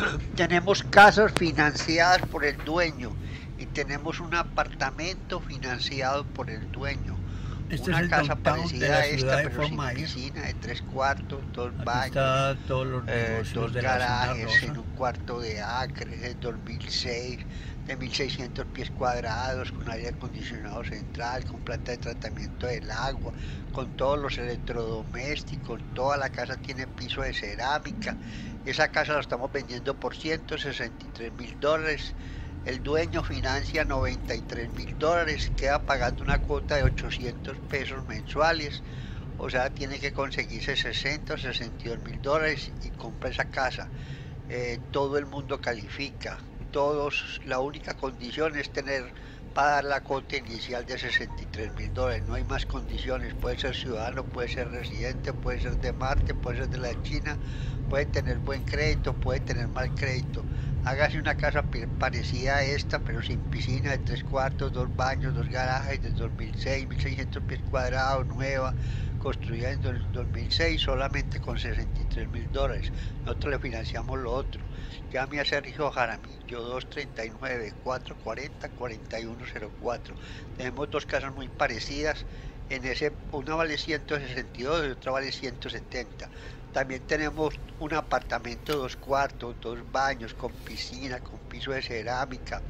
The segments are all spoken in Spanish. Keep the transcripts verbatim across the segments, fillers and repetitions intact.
tenemos casas financiadas por el dueño y tenemos un apartamento financiado por el dueño. Este es Una el casa downtown de parecida la a ciudad esta, de pero Fort sin Myers. piscina, de tres cuartos, dos Aquí baños, está todos los eh, negocios dos de la zona garajes en rosa. un cuarto de acre, de dos mil seis, de mil seiscientos pies cuadrados, con aire acondicionado central, con planta de tratamiento del agua, con todos los electrodomésticos. Toda la casa tiene piso de cerámica. Esa casa la estamos vendiendo por ciento sesenta y tres mil dólares. El dueño financia noventa y tres mil dólares, queda pagando una cuota de ochocientos pesos mensuales. O sea, tiene que conseguirse sesenta o sesenta y dos mil dólares y compra esa casa. Eh, todo el mundo califica. Todos, la única condición es tener para dar la cuota inicial de sesenta y tres mil dólares. No hay más condiciones. Puede ser ciudadano, puede ser residente, puede ser de Marte, puede ser de la China, puede tener buen crédito, puede tener mal crédito. Hágase una casa parecida a esta, pero sin piscina, de tres cuartos, dos baños, dos garajes, de dos mil seis, mil seiscientos pies cuadrados, nueva, construida en el dos mil seis, solamente con sesenta y tres mil dólares. Nosotros le financiamos lo otro. Llame a Sergio Jaramillo, dos treinta y nueve, cuatro cuarenta, cuarenta y uno cero cuatro. Tenemos dos casas muy parecidas. En ese, una vale ciento sesenta y dos y otra vale ciento setenta. También tenemos un apartamento, dos cuartos, dos baños, con piscina, con piso de cerámica,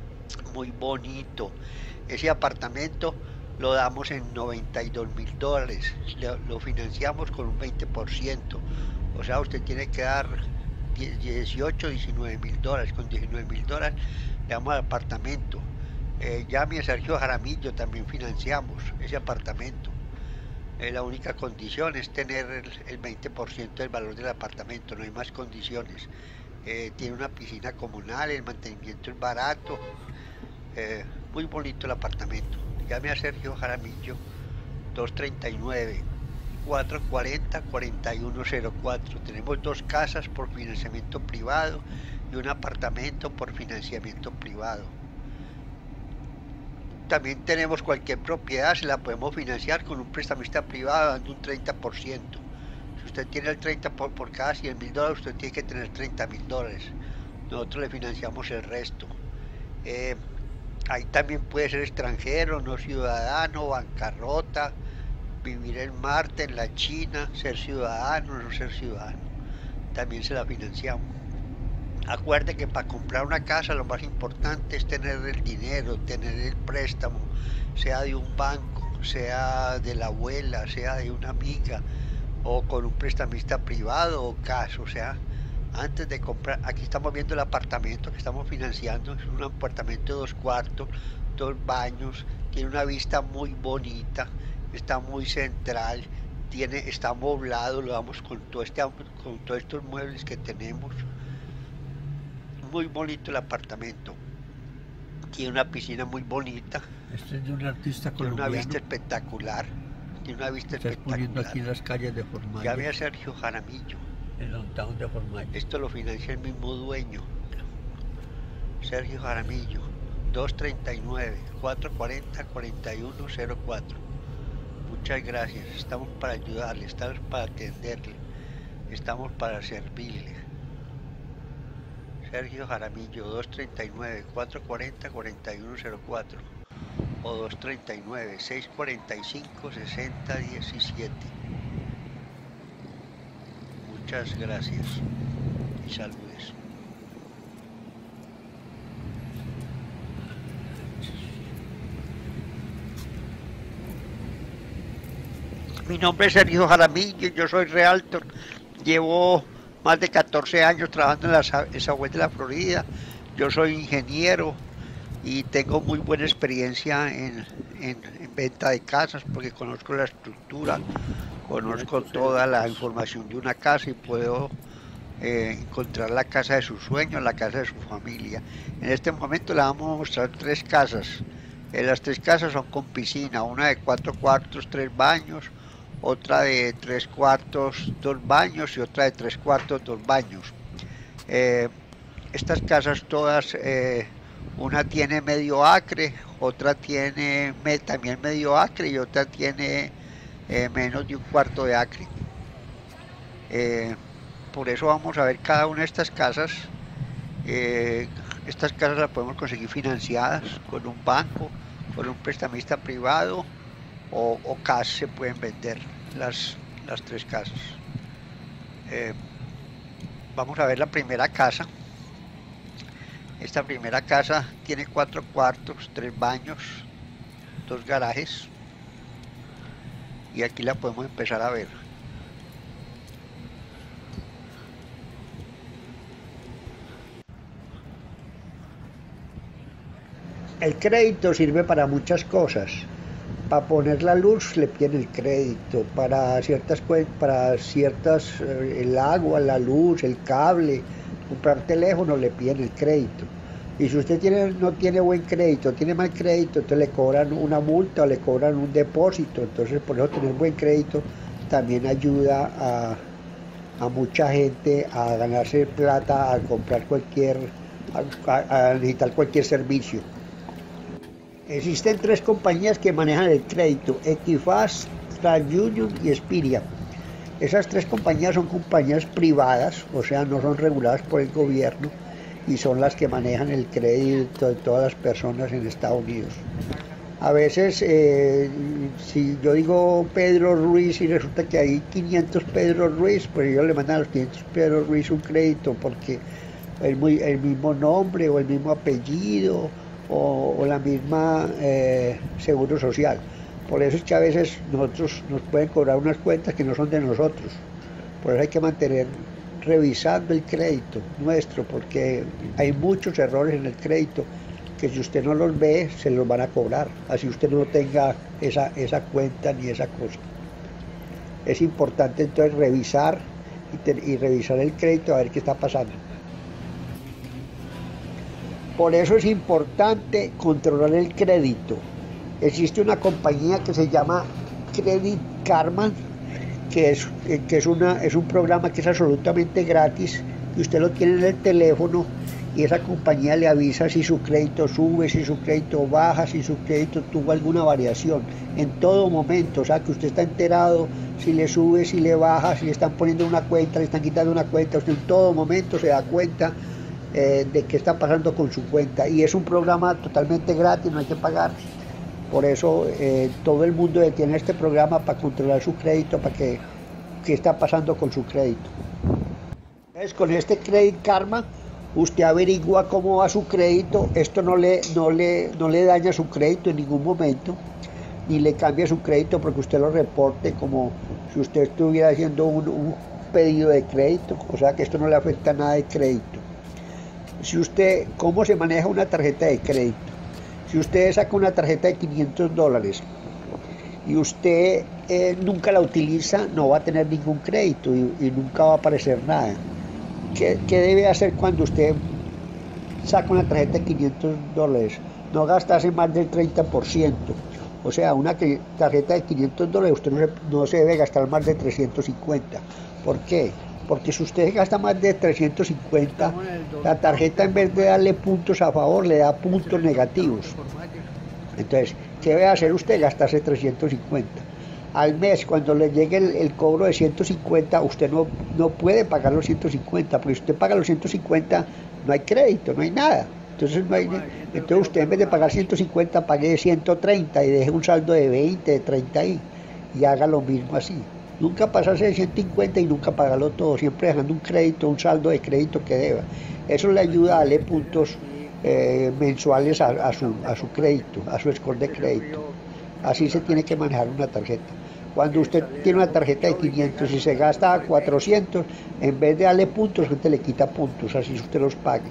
muy bonito. Ese apartamento lo damos en noventa y dos mil dólares, lo, lo financiamos con un veinte por ciento. O sea, usted tiene que dar dieciocho, diecinueve mil dólares. Con diecinueve mil dólares le damos al apartamento. Eh, llame a Sergio Jaramillo, también financiamos ese apartamento. Eh, la única condición es tener el, el veinte por ciento del valor del apartamento, no hay más condiciones. Eh, tiene una piscina comunal, el mantenimiento es barato, eh, muy bonito el apartamento. Llame a Sergio Jaramillo, dos treinta y nueve, cuatro cuarenta, cuarenta y uno cero cuatro. Tenemos dos casas por financiamiento privado y un apartamento por financiamiento privado. También tenemos cualquier propiedad, se la podemos financiar con un prestamista privado dando un treinta por ciento. Si usted tiene el treinta por, por cada cien mil dólares, usted tiene que tener treinta mil dólares. Nosotros le financiamos el resto. Eh, ahí también puede ser extranjero, no ciudadano, bancarrota, vivir en Marte, en la China, ser ciudadano, no ser ciudadano. También se la financiamos. Acuerde que para comprar una casa lo más importante es tener el dinero, tener el préstamo, sea de un banco, sea de la abuela, sea de una amiga, o con un prestamista privado o cash. O sea, antes de comprar, aquí estamos viendo el apartamento que estamos financiando, es un apartamento de dos cuartos, dos baños, tiene una vista muy bonita, está muy central, tiene, está amoblado, lo damos con todo este, con todos estos muebles que tenemos. Muy bonito el apartamento, tiene una piscina muy bonita. Este es de un artista colombiano. Tiene una vista espectacular, tiene una vista Estás espectacular. poniendo aquí las calles de Fort Myers. Llame a Sergio Jaramillo. El downtown de Fort Myers. Esto lo financia el mismo dueño, Sergio Jaramillo, dos treinta y nueve, cuatro cuarenta, cuarenta y uno cero cuatro. Muchas gracias, estamos para ayudarle, estamos para atenderle, estamos para servirle. Sergio Jaramillo, dos treinta y nueve, cuatro cuarenta, cuarenta y uno cero cuatro o dos treinta y nueve, seis cuarenta y cinco, sesenta diecisiete. Muchas gracias y saludes. Mi nombre es Sergio Jaramillo, yo soy realtor, llevo más de catorce años trabajando en la Southwest de la Florida. Yo soy ingeniero y tengo muy buena experiencia en, en, en venta de casas porque conozco la estructura, conozco toda la información de una casa y puedo eh, encontrar la casa de sus sueños, la casa de su familia. En este momento le vamos a mostrar tres casas. Eh, las tres casas son con piscina, una de cuatro cuartos, tres baños, otra de tres cuartos, dos baños y otra de tres cuartos, dos baños. Eh, estas casas todas, eh, una tiene medio acre, otra tiene me, también medio acre y otra tiene eh, menos de un cuarto de acre. Eh, por eso vamos a ver cada una de estas casas Eh, estas casas las podemos conseguir financiadas con un banco, con un prestamista privado o, o cash se pueden vender las, las tres casas. Eh, vamos a ver la primera casa. Esta primera casa tiene cuatro cuartos, tres baños, dos garajes y aquí la podemos empezar a ver. El crédito sirve para muchas cosas. Para poner la luz le piden el crédito, para ciertas para ciertas el agua, la luz, el cable, comprar teléfono le piden el crédito. Y si usted tiene, no tiene buen crédito, tiene mal crédito, entonces le cobran una multa o le cobran un depósito. Entonces por eso tener buen crédito también ayuda a, a mucha gente a ganarse plata, a comprar cualquier, a, a necesitar cualquier servicio. Existen tres compañías que manejan el crédito: Equifax, TransUnion y Experian. Esas tres compañías son compañías privadas, o sea, no son reguladas por el gobierno y son las que manejan el crédito de todas las personas en Estados Unidos. A veces, eh, si yo digo Pedro Ruiz y resulta que hay quinientos Pedro Ruiz, pues ellos le mandan a los quinientos Pedro Ruiz un crédito porque el, muy, el mismo nombre o el mismo apellido o, o la misma eh, seguro social. Por eso es que a veces nosotros nos pueden cobrar unas cuentas que no son de nosotros. Por eso hay que mantener revisando el crédito nuestro, porque hay muchos errores en el crédito que si usted no los ve, se los van a cobrar, así usted no tenga esa, esa cuenta ni esa cosa. Es importante entonces revisar y, te, y revisar el crédito a ver qué está pasando. Por eso es importante controlar el crédito. Existe una compañía que se llama Credit Karma, que es, que es, una, es un programa que es absolutamente gratis y usted lo tiene en el teléfono y esa compañía le avisa si su crédito sube, si su crédito baja, si su crédito tuvo alguna variación en todo momento. O sea que usted está enterado si le sube, si le baja, si le están poniendo una cuenta, le están quitando una cuenta. Usted en todo momento se da cuenta eh, de qué está pasando con su cuenta y es un programa totalmente gratis, no hay que pagar. Por eso eh, todo el mundo tiene este programa para controlar su crédito, para que qué está pasando con su crédito. Entonces, con este Credit Karma, usted averigua cómo va su crédito. Esto no le, no le, no le daña su crédito en ningún momento, ni le cambia su crédito porque usted lo reporte como si usted estuviera haciendo un, un pedido de crédito. O sea que esto no le afecta nada de crédito. Si usted, ¿cómo se maneja una tarjeta de crédito? Si usted saca una tarjeta de quinientos dólares y usted eh, nunca la utiliza, no va a tener ningún crédito y, y nunca va a aparecer nada. ¿Qué, ¿Qué debe hacer cuando usted saca una tarjeta de quinientos dólares? No gastarse más del treinta por ciento. O sea, una tarjeta de quinientos dólares usted no se, no se debe gastar más de trescientos cincuenta. ¿Por qué? Porque si usted gasta más de trescientos cincuenta, la tarjeta en vez de darle puntos a favor, le da puntos negativos. Entonces, ¿qué debe hacer usted? Gastarse trescientos cincuenta. Al mes, cuando le llegue el, el cobro de ciento cincuenta, usted no, no puede pagar los ciento cincuenta, porque si usted paga los ciento cincuenta, no hay crédito, no hay nada. Entonces, no hay, entonces usted en vez de pagar ciento cincuenta, pague ciento treinta y deje un saldo de veinte, de treinta ahí, y haga lo mismo así. Nunca pasarse de ciento cincuenta y nunca pagarlo todo, siempre dejando un crédito, un saldo de crédito que deba. Eso le ayuda a darle puntos eh, mensuales a, a, su, a su crédito, a su score de crédito. Así se tiene que manejar una tarjeta. Cuando usted tiene una tarjeta de quinientos y se gasta cuatrocientos, en vez de darle puntos, usted le quita puntos, así usted los pague.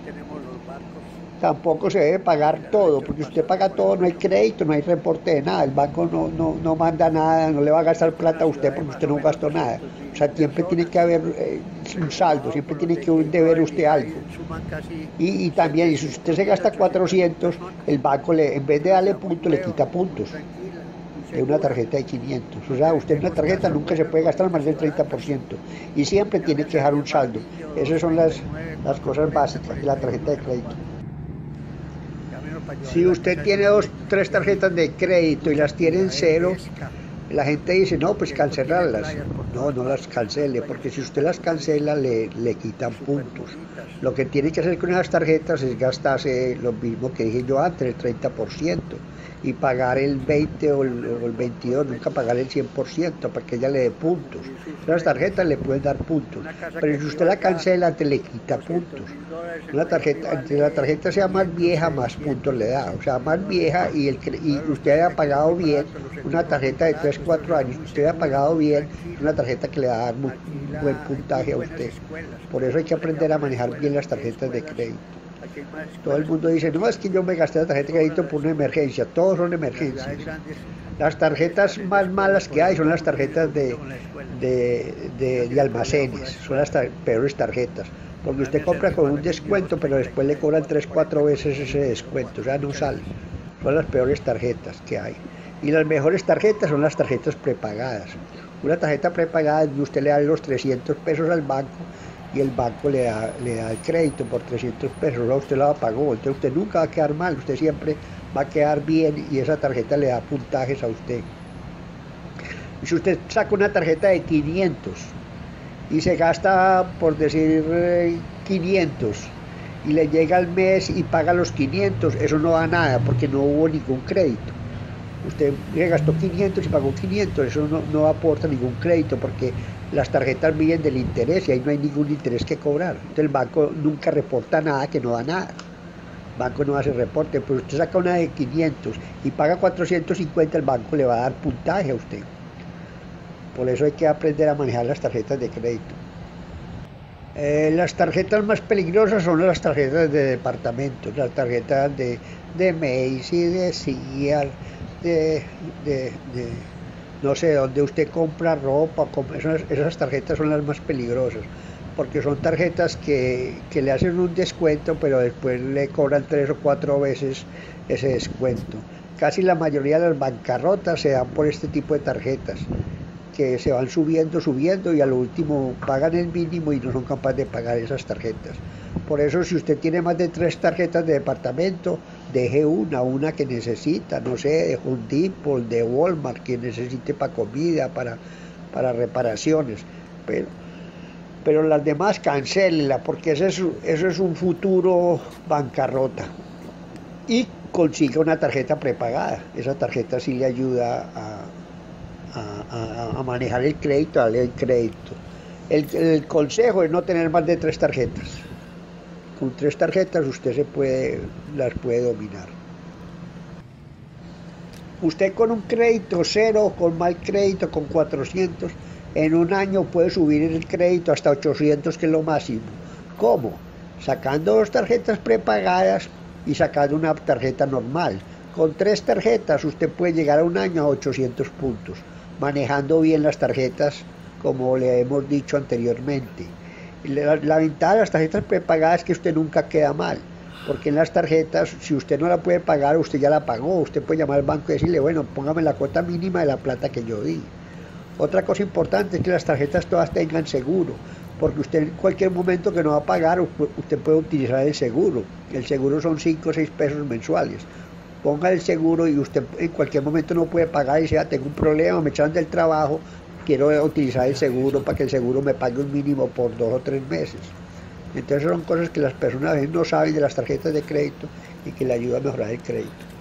Tampoco se debe pagar todo, porque si usted paga todo no hay crédito, no hay reporte de nada, el banco no, no, no manda nada, no le va a gastar plata a usted porque usted no gastó nada. O sea, siempre tiene que haber eh, un saldo, siempre tiene que deber usted algo. Y, y también, si usted se gasta cuatrocientos, el banco le, en vez de darle puntos, le quita puntos. Es una tarjeta de quinientos. O sea, usted en una tarjeta nunca se puede gastar más del treinta por ciento. Y siempre tiene que dejar un saldo. Esas son las, las cosas básicas de la tarjeta de crédito. Si usted tiene dos, tres tarjetas de crédito y las tiene en cero, La gente dice, no, pues cancelarlas. No, no las cancele, porque si usted las cancela le, le quitan puntos. Lo que tiene que hacer con esas tarjetas es gastarse lo mismo que dije yo antes, el treinta por ciento, y pagar el veinte o el, o el veintidós, nunca pagar el cien por ciento para que ella le dé puntos. Las tarjetas le pueden dar puntos, pero si usted la cancela, te le quita puntos. Una tarjeta, entre la tarjeta sea más vieja, más puntos le da. O sea, más vieja y, el, y usted haya pagado bien, una tarjeta de tres, cuatro años, usted haya pagado bien, una tarjeta que le va a dar muy buen puntaje a usted. Por eso hay que aprender a manejar bien las tarjetas de crédito. Todo el mundo dice, no, es que yo me gasté la tarjeta de crédito por una emergencia. Todos son emergencias. Las tarjetas más malas que hay son las tarjetas de, de, de, de almacenes, son las tar peores tarjetas. Porque usted compra con un descuento, pero después le cobran tres, cuatro veces ese descuento, o sea, no sale. Son las peores tarjetas que hay. Y las mejores tarjetas son las tarjetas prepagadas. Una tarjeta prepagada, usted le da los trescientos pesos al banco y el banco le da, le da el crédito por trescientos pesos, o usted la pagó, entonces usted nunca va a quedar mal, usted siempre va a quedar bien y esa tarjeta le da puntajes a usted. Y si usted saca una tarjeta de quinientos y se gasta, por decir, quinientos y le llega al mes y paga los quinientos, eso no da nada porque no hubo ningún crédito. Usted le gastó quinientos y pagó quinientos, eso no, no aporta ningún crédito porque las tarjetas viven del interés y ahí no hay ningún interés que cobrar. Entonces el banco nunca reporta nada que no da nada. El banco no hace reporte, pero usted saca una de quinientos y paga cuatrocientos cincuenta, el banco le va a dar puntaje a usted. Por eso hay que aprender a manejar las tarjetas de crédito. Eh, las tarjetas más peligrosas son las tarjetas de departamentos, las tarjetas de, de Macy, de Sears, de, de, de no sé, donde usted compra ropa. Esas, esas tarjetas son las más peligrosas, porque son tarjetas que, que le hacen un descuento, pero después le cobran tres o cuatro veces ese descuento. Casi la mayoría de las bancarrotas se dan por este tipo de tarjetas, que se van subiendo, subiendo y a lo último pagan el mínimo y no son capaces de pagar esas tarjetas. Por eso, si usted tiene más de tres tarjetas de departamento, deje una, una que necesita, no sé, de Home Depot, de Walmart, que necesite para comida, para, para reparaciones, pero, pero las demás cancélela, porque eso es, eso es un futuro bancarrota. Y consiga una tarjeta prepagada, esa tarjeta sí le ayuda a A, a, a manejar el crédito, a darle el crédito. El, el consejo es no tener más de tres tarjetas. Con tres tarjetas usted se puede, las puede dominar. Usted con un crédito cero, con mal crédito, con cuatrocientos, en un año puede subir el crédito hasta ochocientos, que es lo máximo. ¿Cómo? Sacando dos tarjetas prepagadas y sacando una tarjeta normal. Con tres tarjetas usted puede llegar a un año a ochocientos puntos, manejando bien las tarjetas, como le hemos dicho anteriormente. La, la ventaja de las tarjetas prepagadas es que usted nunca queda mal, porque en las tarjetas, si usted no la puede pagar, usted ya la pagó, usted puede llamar al banco y decirle, bueno, póngame la cuota mínima de la plata que yo di. Otra cosa importante es que las tarjetas todas tengan seguro, porque usted en cualquier momento que no va a pagar, usted puede utilizar el seguro. El seguro son cinco o seis pesos mensuales. Ponga el seguro y usted en cualquier momento no puede pagar y dice, ah, tengo un problema, me echaron del trabajo, quiero utilizar el seguro para que el seguro me pague un mínimo por dos o tres meses. Entonces son cosas que las personas a veces no saben de las tarjetas de crédito y que le ayudan a mejorar el crédito.